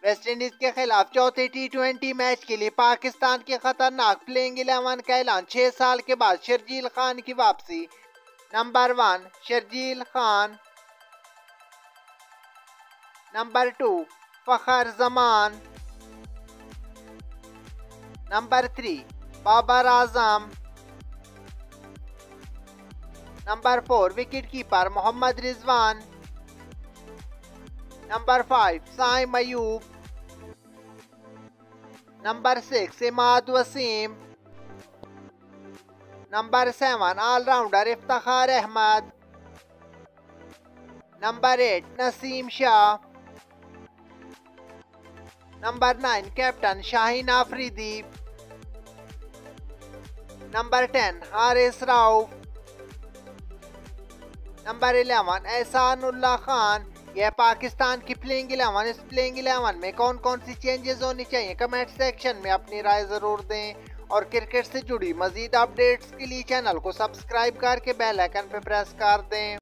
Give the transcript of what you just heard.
West Indies के खिलाफ चौथे T20 मैच के लिए पाकिस्तान के खतरनाक प्लेइंग 11 का ऐलान। 6 साल के बाद शर्जील खान की वापसी। Number 1 Sharjeel Khan, number 2 Fakhar Zaman, number 3 Babar Azam, number 4 wicket keeper Mohammad Rizwan, number 5 Saim Ayub, number 6 Imad Wasim, number 7 allrounder Iftikhar Ahmed, number 8 Naseem Shah, number 9 captain Shaheen Afridi, number 10 Haris Rauf, number 11 Ehsanullah Khan. यह पाकिस्तान की प्लेइंग 11। इस प्लेइंग 11 में कौन कौन सी चेंजेस होनी चाहिए, कमेंट सेक्शन में अपनी राय ज़रूर दें। और क्रिकेट से जुड़ी मजीद अपडेट्स के लिए चैनल को सब्सक्राइब करके बेल आइकन पर प्रेस कर दें।